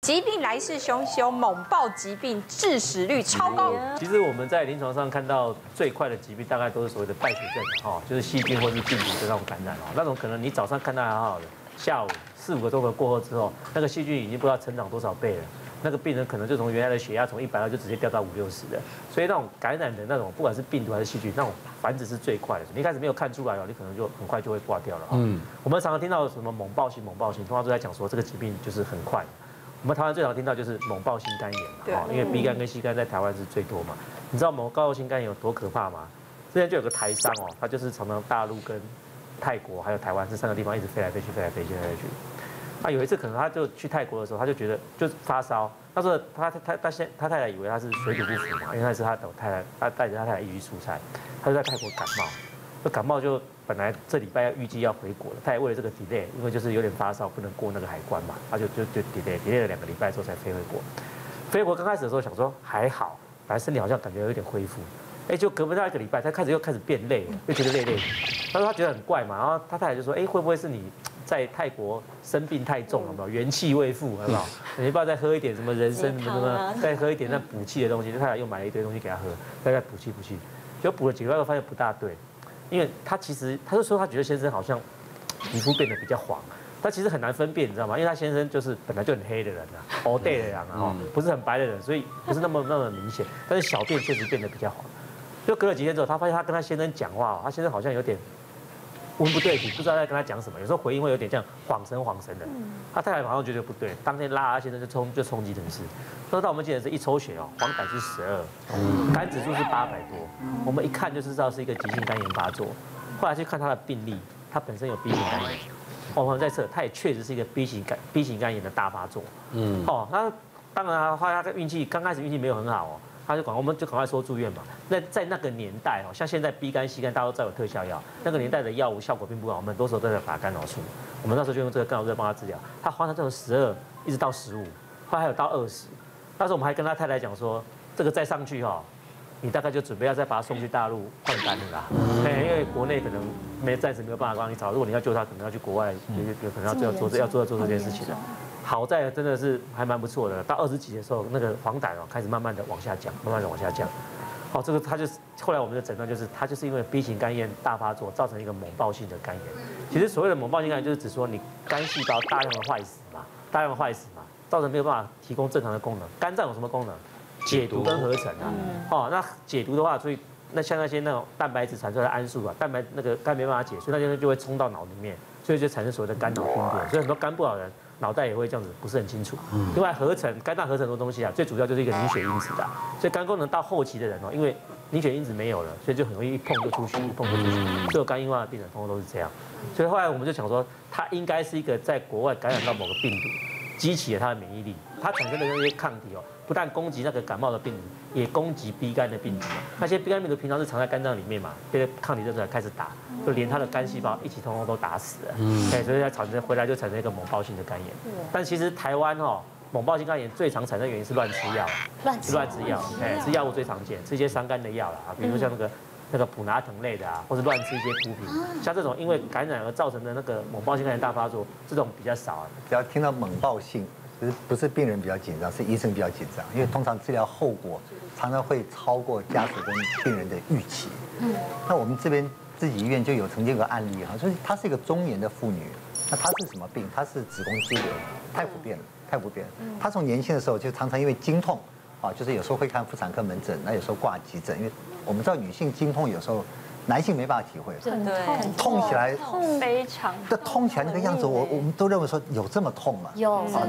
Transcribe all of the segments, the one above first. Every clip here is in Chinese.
疾病来势汹汹，猛暴疾病致死率超高。 其实我们在临床上看到最快的疾病，大概都是所谓的败血症，就是细菌或是病毒的那种感染那种可能你早上看到还好好的，下午4、5个钟头过后之后，那个细菌已经不知道成长多少倍了。那个病人可能就从原来的血压从120就直接掉到50、60的，所以那种感染的那种，不管是病毒还是细菌，那种繁殖是最快的。你一开始没有看出来你可能就很快就会挂掉了我们常常听到什么猛暴性，通常都在讲说这个疾病就是很快。我们台湾最常听到就是猛暴性肝炎因为 B 肝跟 C 肝在台湾是最多嘛。你知道猛暴性肝炎有多可怕吗？之前就有个台商他就是常常大陆跟泰国还有台湾这3个地方一直飞来飞去。有一次可能他就去泰国的时候，他就觉得就发烧，那时候他太太以为他是水土不服嘛，因为那是他的太太，他带着他太太一起出差，他就在泰国感冒，感冒就本来这礼拜预计要回国了，他也为了这个 delay， 因为就是有点发烧不能过那个海关嘛，他就 delay 了2个礼拜之后才飞回国。飞回国刚开始的时候想说还好，本来身体好像感觉有点恢复，就隔不到1个礼拜，他又开始变累了，又觉得累。他说他觉得很怪嘛，然后他太太就说会不会是你在泰国生病太重了没有？元气未复，好不好？你要不要再喝一点什么人参什么，再喝一点那补气的东西？他俩又买了一堆东西给他喝，大概补气。结果补了几个月，发现不大对，因为他就说他觉得先生好像皮肤变得比较黄，他其实很难分辨，你知道吗？因为他先生就是本来就很黑的人all day 的人不是很白的人，所以不是那么明显，但是小便确实变得比较黄。就隔了几天之后，他发现他跟他先生讲话，他先生好像有点文不对题，不知道在跟他讲什么，有时候回应会有点这样晃神的。他太太马上觉得不对，当天拉他先生就冲急诊室。说到我们急诊室一抽血黄疸是12，肝指数是800多，我们一看就知道是一个急性肝炎发作。后来去看他的病历，他本身有 B 型肝炎，我们在测，他也确实是一个 B 型肝炎的大发作。那当然他刚开始运气没有很好我们就赶快说住院嘛。那在那个年代像现在 B 肝、C 肝大家都知道有特效药，那个年代的药物效果并不好，我们很多时候都在打干扰素。我们那时候就用这个干扰素帮他治疗，他黄疸从12一直到15，后来还有到20。那时候我们还跟他太太讲说，这个再上去你大概就准备要再把他送去大陆换肝了啦。因为国内可能暂时没有办法帮你找，如果你要救他，可能要去国外，有可能要做这件事情了。好在真的是还蛮不错的，到20几的时候，那个黄疸开始慢慢的往下降。这个他就是后来我们的诊断就是他就是因为 B 型肝炎大发作，造成一个猛暴性的肝炎。其实所谓的猛暴性肝炎就是指说你肝细胞大量的坏死嘛，造成没有办法提供正常的功能。肝脏有什么功能？解毒跟合成那解毒的话，所以像那些那种蛋白质产出来的氨素蛋白那个肝没办法解，所以那些就会冲到脑里面，所以就产生所谓的肝脑病变。所以很多肝不好的人脑袋也会这样子，不是很清楚。另外肝脏合成很多东西最主要就是一个凝血因子所以肝功能到后期的人因为凝血因子没有了，所以就很容易一碰就出血，所有肝硬化的病人通常都是这样。所以后来我们就想说，他应该是一个在国外感染到某个病毒，激起了他的免疫力，他产生的那些抗体不但攻击那个感冒的病毒，也攻击 B 肝的病毒。那些 B 肝病毒平常是藏在肝脏里面嘛，被抗体认出来开始打，就连他的肝细胞一起通通都打死了。所以它回来就产生一个猛暴性的肝炎。但其实台湾猛暴性肝炎最常产生的原因是乱吃药，吃药物最常见，吃一些伤肝的药比如说像那个普拿疼类的或是乱吃一些补品，像这种因为感染而造成的那个猛暴性肝炎大发作，这种比较少只要听到猛暴性，不是病人比较紧张，是医生比较紧张，因为通常治疗后果常常会超过家属跟病人的预期。那我们这边自己医院就曾经有个案例就是她是一个中年的妇女，那她是什么病？她是子宫肌瘤，太普遍了。她从年轻的时候就常常因为经痛就是有时候会看妇产科门诊，那有时候挂急诊，因为我们知道女性经痛有时候男性没办法体会， 真的痛起来非常， 痛起来那个样子，我们都认为说有这么痛吗？ 有， 我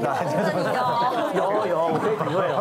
可以体会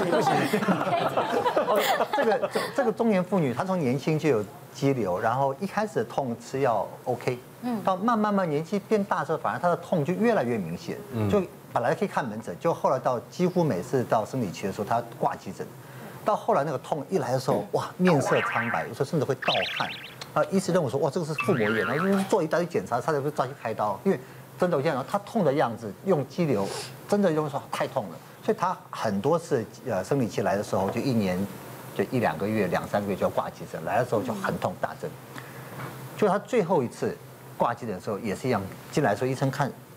这个中年妇女，她从年轻就有肌瘤，然后一开始痛吃药 OK，到慢慢年纪变大之后，反而她的痛就越来越明显，就本来可以看门诊，就后来到几乎每次到生理期的时候，她挂急诊。到后来那个痛一来的时候，哇，面色苍白，有时候甚至会盗汗。医师认为说，哇，这个是腹膜炎，然后做一大堆检查，他才会抓去开刀。因为真的我见到他痛的样子，用肌瘤，真的用说太痛了，所以他很多次生理期来的时候，就1年就1、2个月、2、3个月就要挂急诊，来的时候就很痛打针。就他最后一次挂急诊的时候也是一样，进来的时候医生看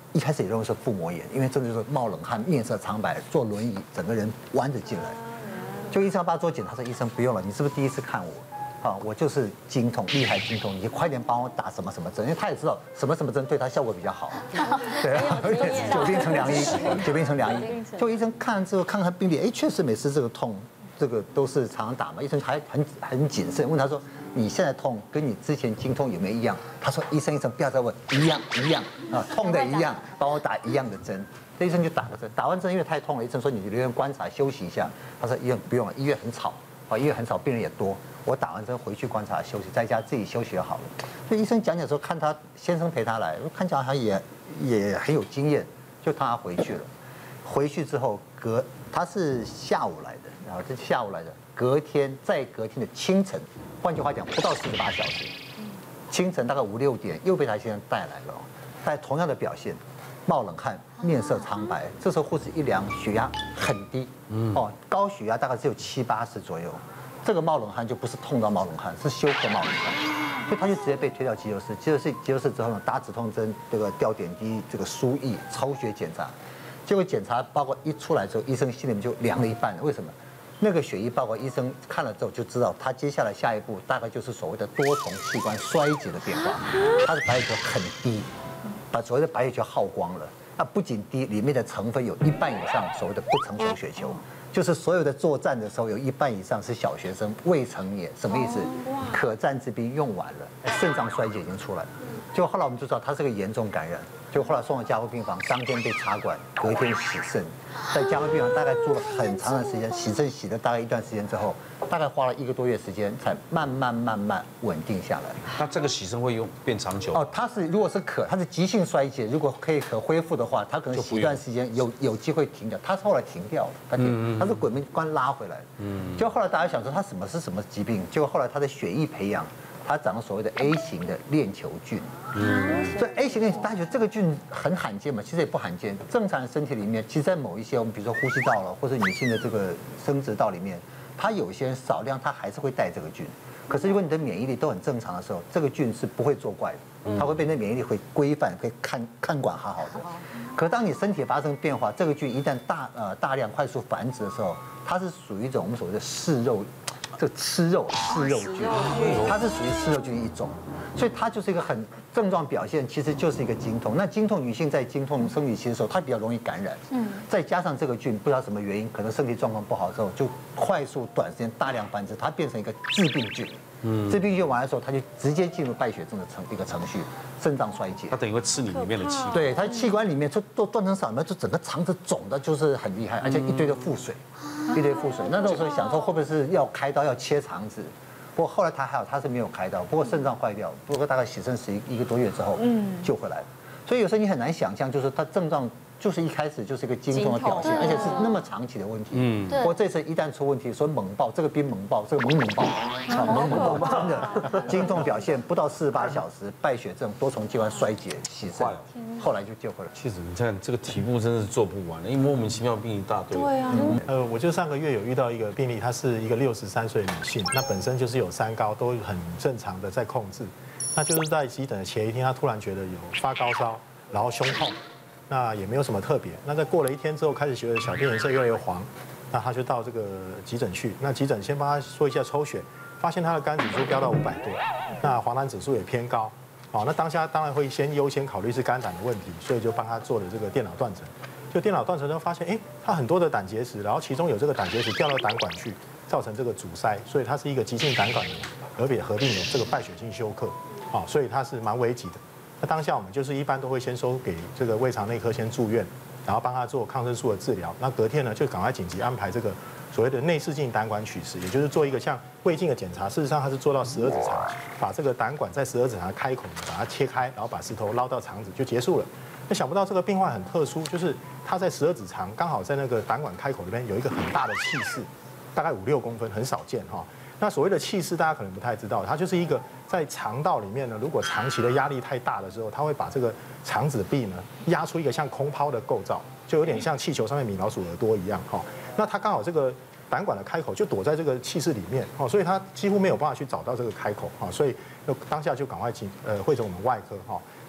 一开始也认为是腹膜炎，因为真的就是冒冷汗、面色苍白，坐轮椅，整个人弯着进来。就医生帮他做检查，说医生不用了，你是不是第一次看我？啊，我就是经痛，厉害经痛，你快点帮我打什么什么针，因为他也知道什么什么针对他效果比较好。对啊，久病成良医，久病成良医。就医生看了之后，看看病历，哎，确实每次这个痛，这个都是常常打嘛。医生还很谨慎，问他说，你现在痛跟你之前经痛有没有一样？他说，医生不要再问，一样啊，痛的一样，帮我打一样的针。这医生就打了针，打完针因为太痛了，医生说你留院观察休息一下。他说医院不用了，医院很吵。医院很少，病人也多。我打完针回去观察休息，在家自己休息就好了。所以医生讲的时候，看他先生陪他来，看起来好像也很有经验，就他回去了。回去之后他是下午来的，这是下午来的，隔天的清晨，换句话讲，不到48小时，清晨大概5、6点又被他先生带来了，带同样的表现。冒冷汗，面色苍白。这时候护士一量，血压很低，高血压大概只有70、80左右。这个冒冷汗就不是痛到冒冷汗，是休克冒冷汗，所以他就直接被推到急救室。急救室之后呢，打止痛针，这个吊点滴，这个输液、抽血检查。结果检查报告一出来之后，医生心里面就凉了一半。为什么？那个血液报告，医生看了之后就知道，他接下来下一步大概就是所谓的多重器官衰竭的变化。他的白血球很低。把所谓的白血球耗光了，那不仅低，里面的成分有1半以上所谓的不成熟血球，就是所有的作战的时候有1半以上是小学生、未成年，什么意思？可战之兵用完了，肾脏衰竭已经出来了。结果后来我们就知道他是个严重感染，就后来送到加护病房，当天被插管，隔天洗肾，在加护病房大概住了很长的时间，洗肾洗了大概一段时间之后，大概花了1个多月时间，才慢慢稳定下来。 那这个洗肾会变长久？ 哦，他是急性衰竭，如果可恢复的话，他可能洗一段时间有机会停掉。他是后来停掉了，他是鬼门关拉回来。就后来大家想说他是什么疾病，结果后来他的血液培养。它长了所谓的 A 型的链球菌，所以 A 型链，大家觉得这个菌很罕见嘛？其实也不罕见。正常的身体里面，其实在某一些我们比如说呼吸道了，或者女性的这个生殖道里面，它有些少量它还是会带这个菌。可是如果你的免疫力都很正常的时候，这个菌是不会作怪的，它会被你的免疫力会规范，会看管好好的。可当你身体发生变化，这个菌一旦大量快速繁殖的时候，它是属于一种我们所谓的嗜肉。这个吃肉菌，它是属于吃肉菌一种，所以它就是一个很症状表现，其实就是一个经痛。那经痛女性在经痛生理期的时候，她比较容易感染，再加上这个菌不知道什么原因，可能身体状况不好之后，就快速短时间大量繁殖，它变成一个致病菌。致病菌完了之后，它就直接进入败血症的一个程序，肾脏衰竭。 它等于会吃你里面的气。 对，它气管里面都断成什么，就整个肠子肿的，就是很厉害，而且一堆的腹水。一堆腹水，那时候想说会不会是要开刀要切肠子，不过后来他还好，他是没有开刀，不过肾脏坏掉，不过大概洗肾一个多月之后救回来了。所以有时候你很难想象，就是他症状就是一开始就是一个经痛的表现，而且是那么长期的问题。不过这次一旦出问题，说猛爆，这个冰猛爆，这个猛爆，真的经痛表现不到48小时，败血症、多重器官衰竭、洗肾，后来就救回来。 其实你看这个题目真的是做不完的，因为莫名其妙病一大堆。 对啊。 我就上个月有遇到一个病例，她是一个63岁的女性，那本身就是有3高，都很正常的在控制。那就是在急诊的前一天，她突然觉得有发高烧，然后胸痛。那也没有什么特别。那在过了1天之后，开始觉得小便颜色越来越黄，那他就到这个急诊去。那急诊先帮他做一下抽血，发现他的肝指数飙到500多，那黄疸指数也偏高。好，那当下当然会优先考虑是肝胆的问题，所以就帮他做了这个电脑断层。就电脑断层之后发现，他很多的胆结石，然后其中有这个胆结石掉到胆管去，造成这个阻塞，所以它是一个急性胆管炎，而且合并有这个败血性休克。好，所以它是蛮危急的。那当下我们就是一般都会先收给这个胃肠内科先住院，然后帮他做抗生素的治疗。那隔天呢，就赶快紧急安排这个所谓的内视镜胆管取石，也就是做一个像胃镜的检查。事实上，它是做到12指肠，把这个胆管在12指肠的开孔把它切开，然后把石头捞到肠子就结束了。那想不到这个病患很特殊，就是他在12指肠刚好在那个胆管开口里边有一个很大的气室，大概5、6公分，很少见哈。那所谓的气室，大家可能不太知道，它就是一个在肠道里面呢，如果长期的压力太大的时候，它会把这个肠子壁呢压出一个像空抛的构造，就有点像气球上面米老鼠耳朵一样哈。那它刚好这个胆管的开口就躲在这个气室里面哦，所以它几乎没有办法去找到这个开口哈，所以当下就赶快会诊我们外科哈。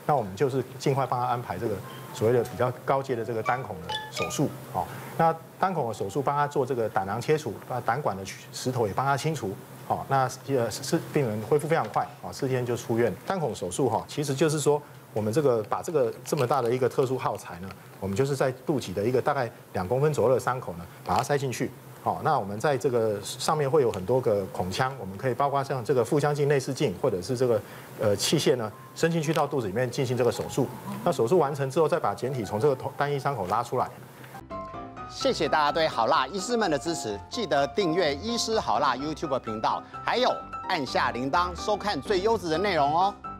那我们就是尽快帮他安排这个所谓的比较高阶的这个单孔的手术，哦，那单孔的手术帮他做这个胆囊切除，把胆管的石头也帮他清除。好，那是病人恢复非常快，啊，4天就出院。单孔手术哈，其实就是说我们把这个这么大的一个特殊耗材呢，我们就是在肚脐的一个大概2公分左右的伤口呢，把它塞进去。好，那我们在这个上面会有很多个孔腔，我们可以包括像这个腹腔镜、内视镜，或者是这个器械呢，伸进去到肚子里面进行这个手术。那手术完成之后，再把简体从这个单一伤口拉出来。 谢谢大家对好辣医师们的支持，记得订阅医师好辣 YouTube 频道，还有按下铃铛收看最优质的内容哦。